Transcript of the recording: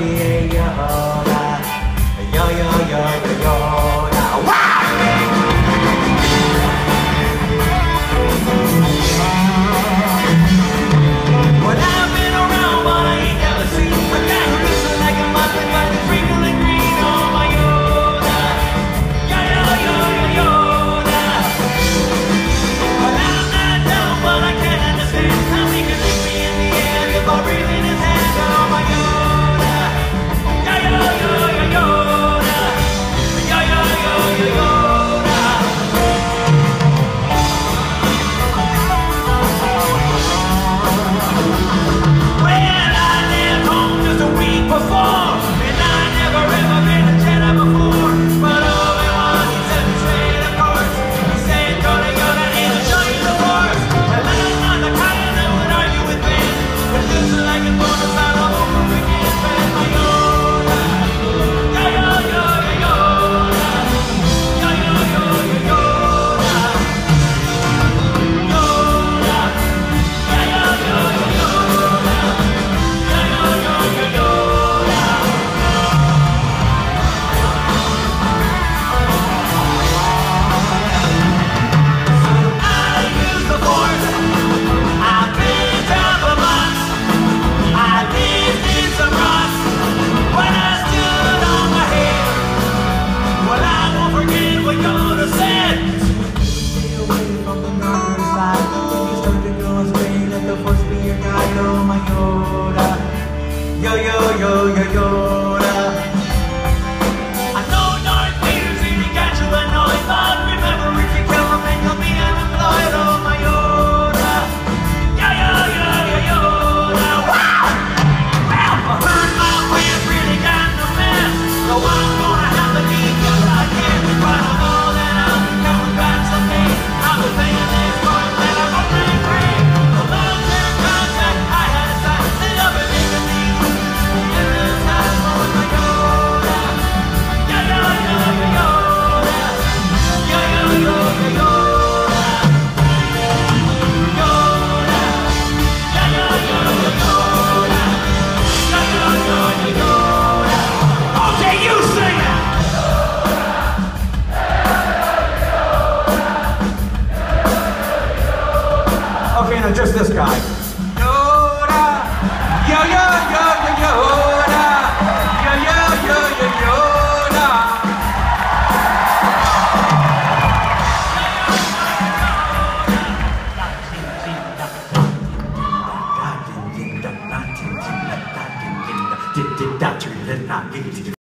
Yoda. Well, I've been around, but I ain't never seen a guy who looks like a muffin, but the sprinkling green on my Yoda. Yoda. Well, I'm not dumb, but I can't understand how he can lick me in the air if I breathe in his hand on my Yoda. Yoda. Yoda. I know Darth Vader's really got you annoyed, but remember if you kill him then you'll be unemployed. Oh my Yoda. Yoda. Wow! Well, I heard my plans really got in a mess, so I'm gonna have to leave you again. But I know that I'll be coming back someday. I'll be paying this for that I'm only free. The long-term contract I had to sign, sit up and make a deal. Okay, now just this guy. Yoda, Yoda. Yoda.